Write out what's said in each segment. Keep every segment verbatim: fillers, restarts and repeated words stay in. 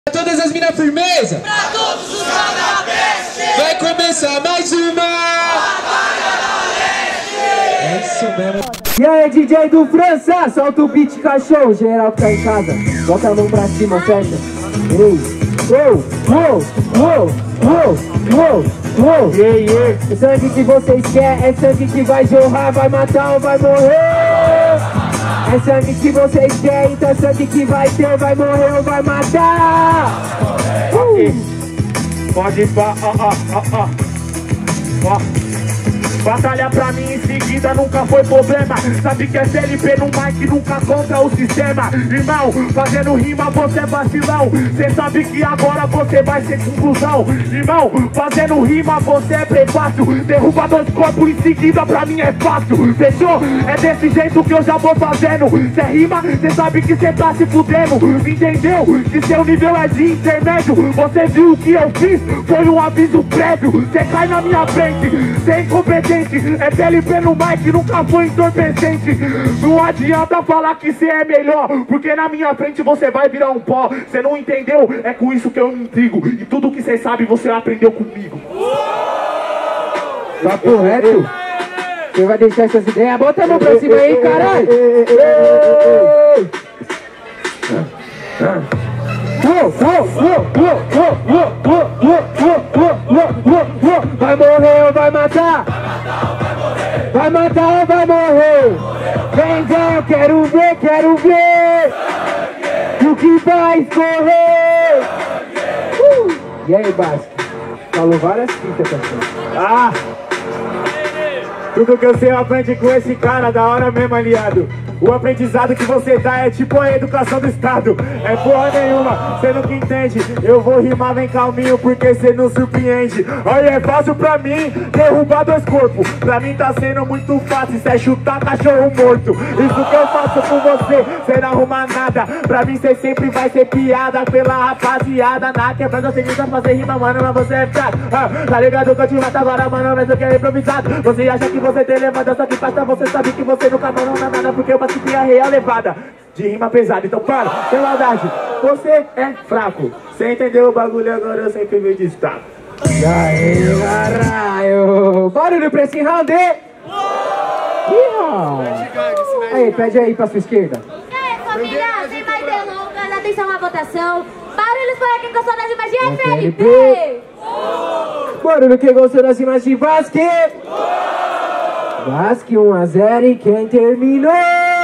Pra todas as minas firmeza, pra todos os canabestes, vai começar mais uma Batalha da Leste. É isso mesmo. E aí, D J do França, solta o beat, cachorro. Geral que tá em casa, bota a mão pra cima, fecha. Ei, uou, uou, uou, uou, uou, uou. Ei, ei, o sangue que vocês querem é sangue que vai jorrar, vai matar ou vai morrer. É sangue que vocês querem, então é sangue que vai ter, vai morrer ou vai matar. Uh. Pode pá, ó, ó, ó, ó. Ó. Batalha pra mim em seguida nunca foi problema. Sabe que é C L P no mic, nunca contra o sistema. Irmão, fazendo rima você é vacilão. Cê sabe que agora você vai ser conclusão. Irmão, fazendo rima você é prefácio. Derruba dois corpos em seguida pra mim é fácil. Fechou? É desse jeito que eu já vou fazendo. Cê rima, cê sabe que cê tá se fudendo. Entendeu? Que seu nível é de intermédio. Você viu o que eu fiz? Foi um aviso prévio. Cê cai na minha frente, cê é incompetente. É P L P no mic, nunca foi entorpecente. Não adianta falar que cê é melhor, porque na minha frente você vai virar um pó. Cê não entendeu? É com isso que eu me intrigo. E tudo que cê sabe você aprendeu comigo. Tá correto? Você vai deixar essas ideias? Bota a mão pra cima aí, caralho! Vai morrer ou vai matar? Vai matar ou vai morrer? Vem, vem, eu quero ver, quero ver o que vai escorrer. Uh! E aí, Basco? Falou várias fitas, cachorro. Ah! Tudo que eu sei eu aprendi com esse cara, da hora mesmo, aliado. O aprendizado que você dá é tipo a educação do Estado. É porra nenhuma, cê nunca entende. Eu vou rimar bem calminho porque cê não surpreende. Olha, é fácil pra mim derrubar dois corpos. Pra mim tá sendo muito fácil, cê é chutar cachorro morto. Isso que eu faço com você, cê não arruma nada. Pra mim cê sempre vai ser piada pela rapaziada. Na quebrada você tenta fazer rima, mano, mas você é fraco. Ah, tá ligado que eu te mato agora, mano, mas eu quero improvisado. Você acha que você tem levada, só que passa, você sabe que você nunca mano na nada. Porque eu bati a real levada de rima pesada. Então para, sem maldade, você é fraco. Você entendeu o bagulho agora, eu sempre me destaco. E aí, caralho? Barulho pra esse round! Ih, aí, pede aí pra sua esquerda. E aí, família, sem mais delongas, atenção à votação. Barulhos para quem gostou das imagens de F L P. Barulho quem gostou das imagens de basquete. Basque um a zero e quem terminou?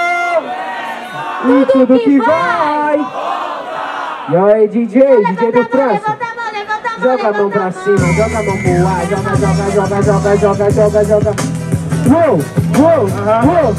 E tudo que vai. E aí, D J, D J do França. Joga a mão pra cima, joga a mão pro ar. Joga, joga, joga, joga, joga, joga, joga. Uou, uou, uou.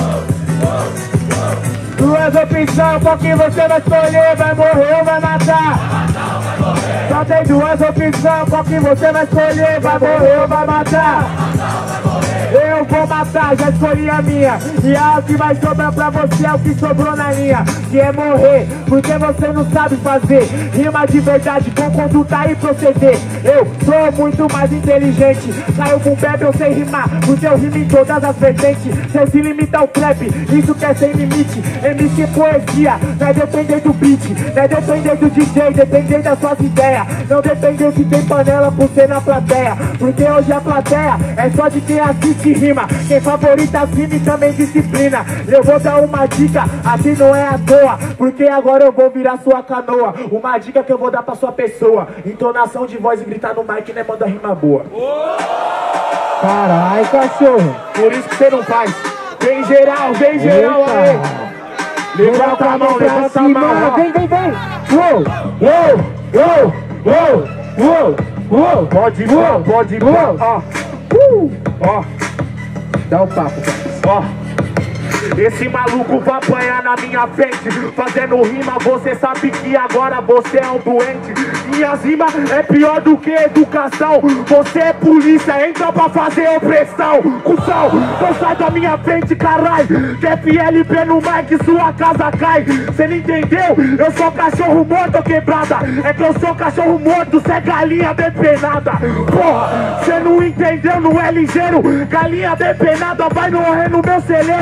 Duas opções, qual que você vai escolher? Vai morrer ou vai matar? Só tem duas opções, qual que você vai escolher? Vai morrer ou vai matar? Eu vou matar, já escolhi a minha. E a que vai sobrar pra você é o que sobrou na linha. Que é morrer, porque você não sabe fazer rima de verdade com conduta e proceder. Eu sou muito mais inteligente. Caiu com bebe, eu sei rimar, porque eu rimo em todas as vertentes. Cê se limita ao trap, isso que é sem limite. M C poesia, não é depender do beat, não é depender do D J, depender das suas ideias. Não depender se tem panela por ser na plateia, porque hoje a plateia é só de quem assiste rima. Quem favorita as rima e também disciplina. Eu vou dar uma dica, assim não é à toa, porque agora eu vou virar sua canoa. Uma dica que eu vou dar pra sua pessoa: entonação de voz e gritar no mic, né? Manda rima boa. Carai, cachorro. Por isso que você não faz. Vem geral, vem geral aí. Levanta a mão, levanta a mão. Vem, vem, vem. Uou, uou, uou, uou, uou, uou. Pode ir, pode ir, ó. Uh. Ó. Dá o papo, ó. Esse maluco vai apanhar na minha frente, fazendo rima, você sabe que agora você é um doente. Minhas rimas é pior do que educação. Você é polícia, entra pra fazer opressão. Cusão, então sai da minha frente, caralho. Que F L P no mic, sua casa cai. Cê não entendeu? Eu sou cachorro morto, quebrada. É que eu sou cachorro morto, cê é galinha depenada. Porra, cê não entendeu, não é ligeiro. Galinha depenada vai morrer no meu celeiro.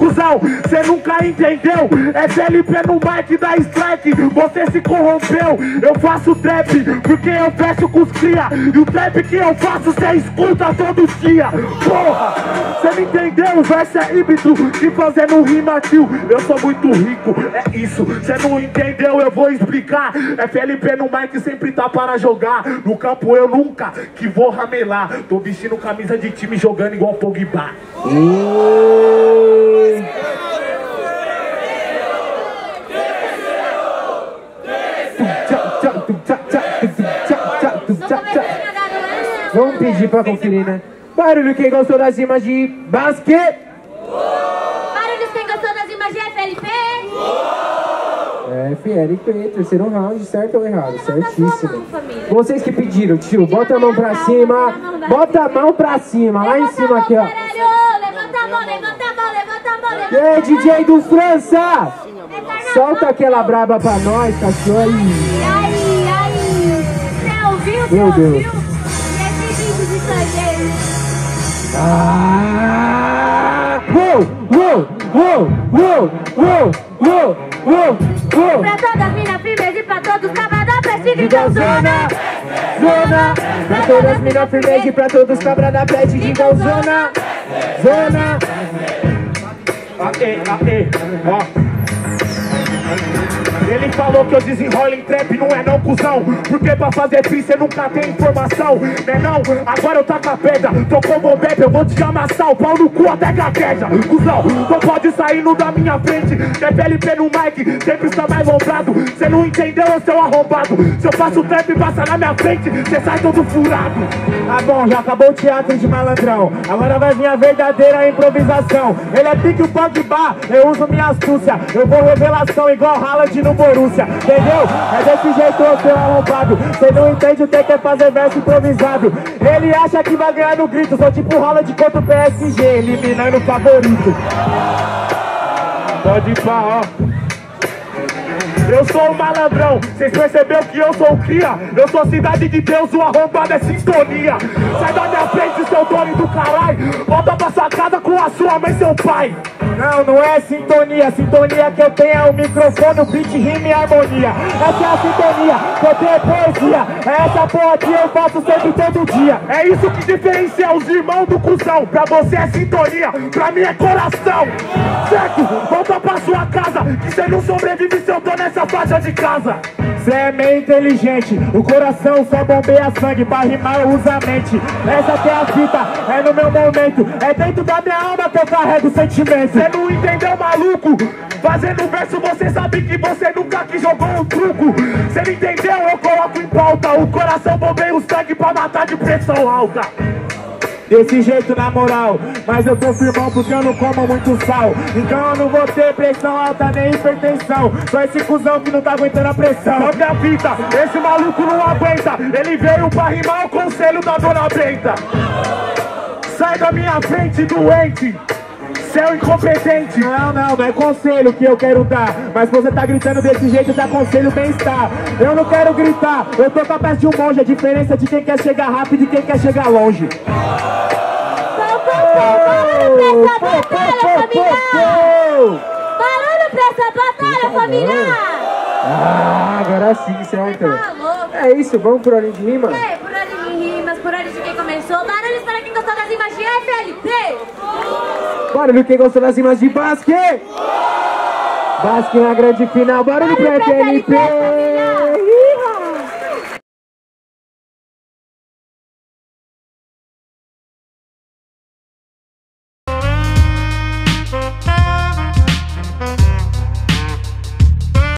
Cusão, cê nunca entendeu. F L P no mic da strike, você se corrompeu. Eu faço trap porque eu fecho com os cria. E o trap que eu faço cê escuta todo dia. Porra, cê não entendeu? O verso é híbrido que fazendo rima, tio. Eu sou muito rico, é isso. Cê não entendeu, eu vou explicar. F L P no mic sempre tá para jogar. No campo eu nunca que vou ramelar. Tô vestindo camisa de time jogando igual Pogba. Vamos pedir pra conferir, né? Barulho quem gostou das rimas de basquete. Barulhos quem gostou das rimas de F L P. É, F L P, terceiro round, certo ou errado? Certíssimo. Mão, Vocês que pediram, tio, bota a mão pra cima. Bota a mão pra cima, lá em cima aqui, ó. Levanta a mão, levanta a mão, levanta a mão, levanta E aí, D J do França? Solta aquela braba pra nós, cachorro aí. Aí, aí. Você ouviu? Você Meu Deus. ouviu? E esse vídeo de sangue? Ah! Uou, uou, uou, uou, uou, uou, uou, uou. Pra todas as minas firmes e pra todos os cabras da peste de Digam zona, zona. Pra todas as minas firmes e pra todos os cabras da peste, digam zona, zona. Aê, aê, ó. Ele falou que eu desenrolo em trap, não é não, cuzão. Porque pra fazer free cê nunca tem informação, né não? Agora eu taco a pedra, tô como bebe, eu vou te amassar o pau no cu até gagueja. Cuzão, não pode sair no da minha frente. F L P no mic, sempre está mais lombrado. Cê não entendeu, seu arrombado. Se eu faço trap e passa na minha frente, cê sai todo furado. Tá bom, já acabou o teatro de malandrão. Agora vai vir a verdadeira improvisação. Ele é pique o Pogba, eu uso minha astúcia. Eu vou revelação igual Haaland no Borussia, entendeu? É desse jeito o seu arrombado. Cê não entende o que é fazer verso improvisado. Ele acha que vai ganhar no grito. Sou tipo Haaland contra o P S G, eliminando o favorito. Pode ir pra, ó. Eu sou o malandrão, cês perceberam que eu sou o cria? Eu sou cidade de Deus, o arrombado é sintonia. Sai da minha frente, seu dono do caralho. Volta pra sua casa com a sua mãe e seu pai. Não, não é sintonia. Sintonia que eu tenho é o microfone, o beat, rima e harmonia. Essa é a sintonia, que eu tenho é poesia. É essa porra que eu faço sempre, todo dia. É isso que diferencia os irmãos do cuzão. Pra você é sintonia, pra mim é coração. Certo? Volta pra sua casa, que cê não sobrevive se eu tô nessa faixa de casa. Cê é meio inteligente, o coração só bombeia sangue. Pra rimar eu uso a mente. Essa que é a fita, é no meu momento. É dentro da minha alma que eu carrego sentimento. Cê não entendeu, maluco? Fazendo verso você sabe que você nunca que jogou um truco. Cê não entendeu? Eu coloco em pauta. O coração bombeia o sangue pra matar de pressão alta. Desse jeito na moral, mas eu tô firmão porque eu não como muito sal. Então eu não vou ter pressão alta nem hipertensão. Só esse cuzão que não tá aguentando a pressão. Olha a vida, esse maluco não aguenta. Ele veio pra rimar o conselho da dona Benta. Sai da minha frente, doente, seu incompetente. Não, não, não é conselho que eu quero dar. Mas você tá gritando desse jeito, dá conselho bem-estar. Eu não quero gritar, eu tô capaz de um monge. A diferença de quem quer chegar rápido e quem quer chegar longe. Barulho pra essa batalha familiar! Barulho pra essa batalha familiar! Ah, agora sim, certo. Tá louco. É isso, vamos por ordem de rima? É, por ordem de rimas, por ordem de quem começou. Barulhos para quem gostou das rimas de F L P! Barulho quem gostou das rimas de basquete? Basque na grande final, barulho pra F L P!